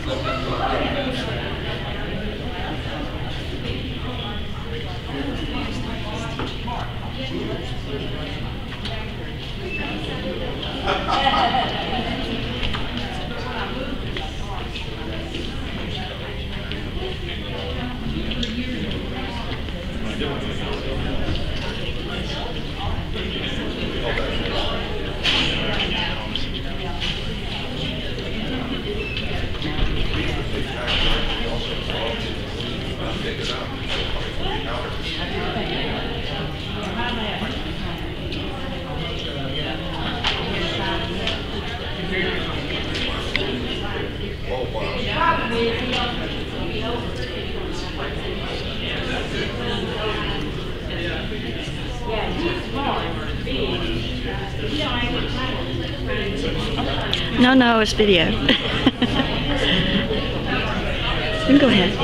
No, no, it's video. You can go ahead.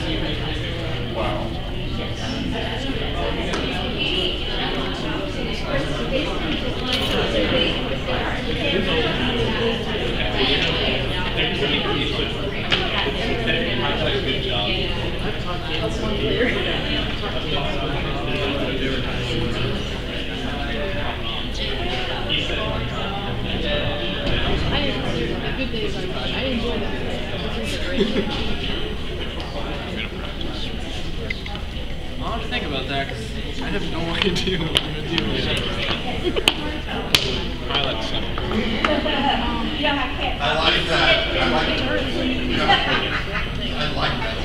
I'll have to think about that because I have no idea what I'm going to do. I like something. I like that. I like that.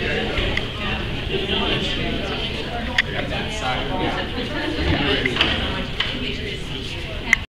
Yeah.